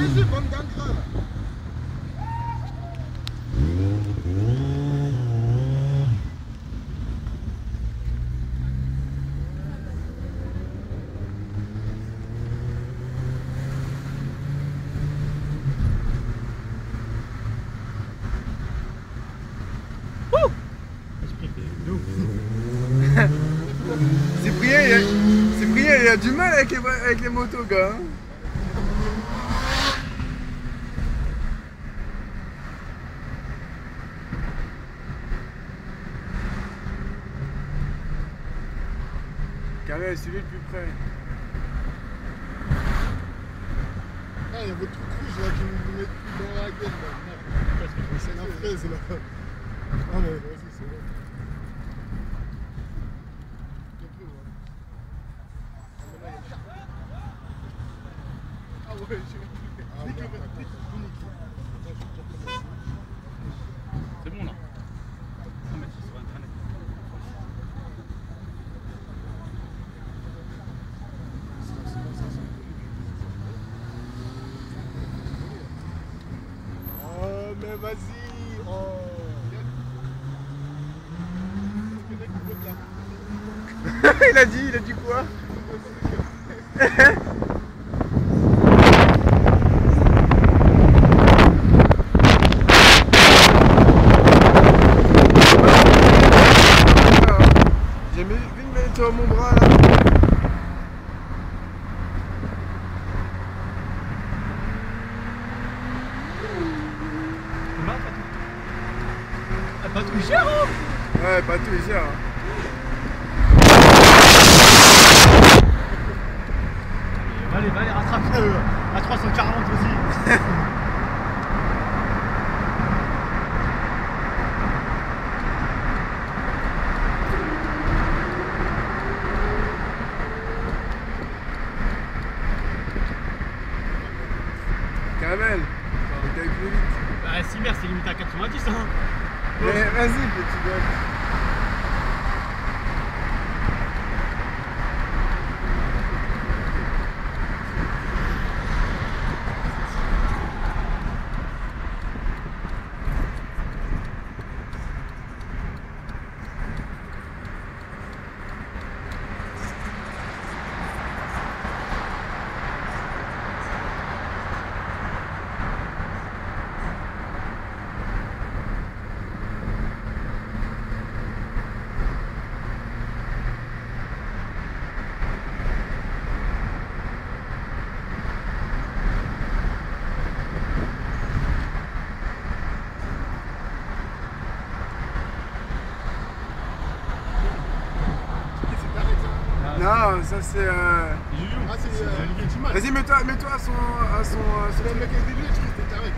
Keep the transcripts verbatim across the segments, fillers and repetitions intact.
Grüße von Gankra. Cyprien, il a, Cyprien, il a du mal avec les, avec les motos, gars. Hein. Kamel, celui le plus près. Ah, il y a votre truc rouge là qui me met dans la gueule là. C'est la fraise là. Ah, mais vas-y, c'est bon. Ah ouais, j'ai vu. C'est bon là. Ah, mais c'est sur internet. Oh, mais vas-y. Oh. Il a dit, il a dit quoi? J'ai mis une mettre sur mon bras là. Pas tout cher, hein? Ouais, pas tout cher. Hein. Allez, allez, rattrape euh, à trois cent quarante aussi. Kamel, faut aller plus vite. Bah, si merde, c'est limité à quatre-vingt-dix, hein. Mais vas-y, petit gars. Non, ça c'est... Euh... Ah, c'est euh, Vas-y, mets-toi mets à son... À son, à son... C'est le mec avec des lunettes, je crois que c'était carré.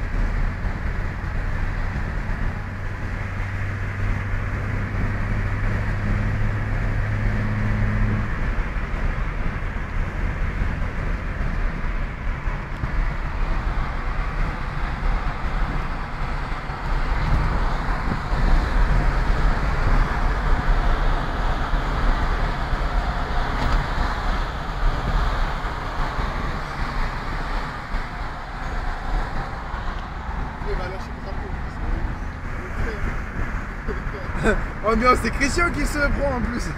Oh bien, c'est Christian qui se prend en plus.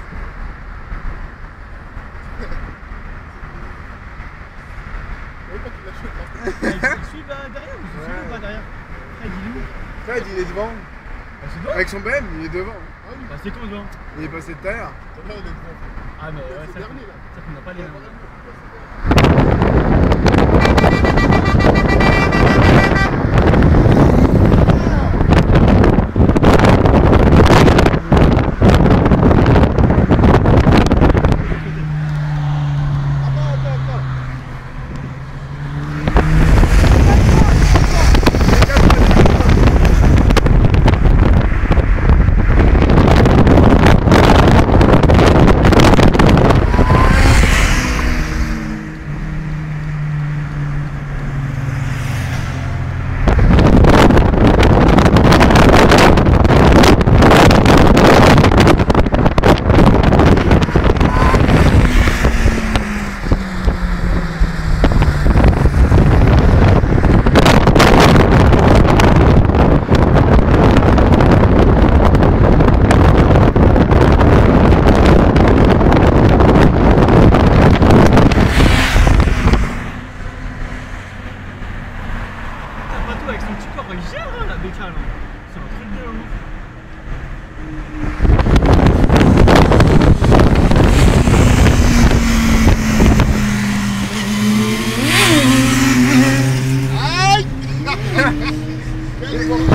Il suit bah, derrière ou je suis pas derrière? Fred, il est où? Fred, il est devant. Bah, c'est devant. Avec son B M, il est devant. Ah oui, bah c'est quand devant? Il est passé tout à l'heure. Ah mais ouais, ça, dernier, là. Ça qu'on n'a pas les mêmes. tu peux réagir là, la bécane. C'est un truc de ouf. Aïe. Quel bordel.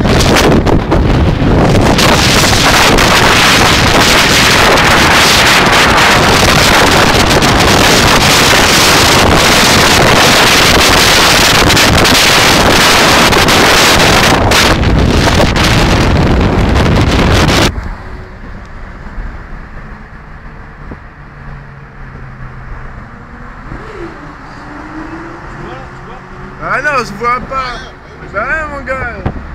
Ah non, je vois pas. Bah ouais, mon gars.